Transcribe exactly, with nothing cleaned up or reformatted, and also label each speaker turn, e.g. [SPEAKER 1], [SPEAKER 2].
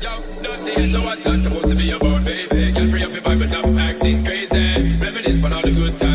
[SPEAKER 1] Yo, dirty, so what's that supposed to be about, baby? Girl, free up your vibe and stop acting crazy. Reminisce on all the good times.